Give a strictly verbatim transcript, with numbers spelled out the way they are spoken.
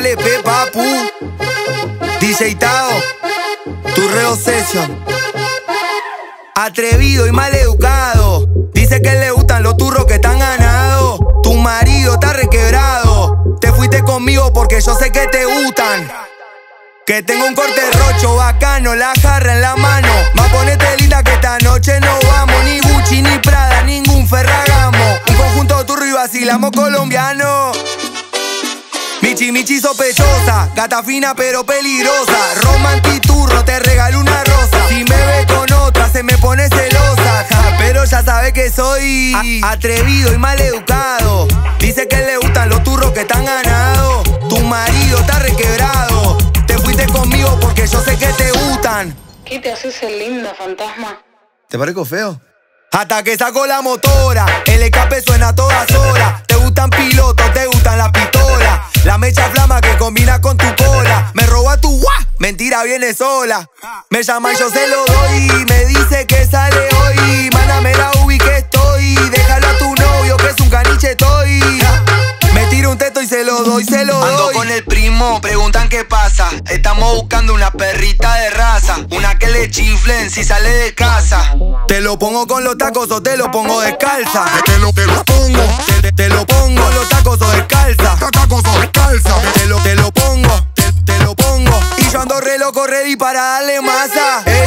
L P, papu. D J Tao, tu Reo Session. Atrevido y maleducado. Dice que le gustan los turros que están ganados. Tu marido está requebrado. Te fuiste conmigo porque yo sé que te gustan. Que tengo un corte rocho bacano, la jarra en la mano. Va a ponerte linda que esta noche no vamos. Ni Gucci, ni Prada, ningún Ferragamo. Un conjunto turro y vacilamos colombiano. Michi, michi sospechosa, gata fina pero peligrosa. Romantiturro, te regalo una rosa. Si me ve con otra se me pone celosa. Ja, pero ya sabe que soy a atrevido y maleducado. Dice que le gustan los turros que están ganados. Tu marido está requebrado. Te fuiste conmigo porque yo sé que te gustan. ¿Qué te haces el linda, fantasma? ¿Te parezco feo? Hasta que saco la motora, el escape suena a todas horas. Te gustan pilotos, te gustan las pistolas. La mecha flama que combina con tu cola. Me roba tu guá, mentira viene sola. Me llama y yo se lo doy. Me dice que sale hoy. Mándame la ubi que estoy. Déjalo a tu novio que es un caniche estoy. Me tiro un teto y se lo doy, se lo doy. Ando con el primo, preguntan qué pasa. Estamos buscando una perrita de raza. Una que le chiflen si sale de casa. Te lo pongo con los tacos o te lo pongo descalza. Te lo, te lo pongo, te, te, te lo pongo con los tacos o descalza. Tacos o descalza. Te lo, te lo pongo, te, te lo pongo. Y yo ando re loco, ready para darle masa.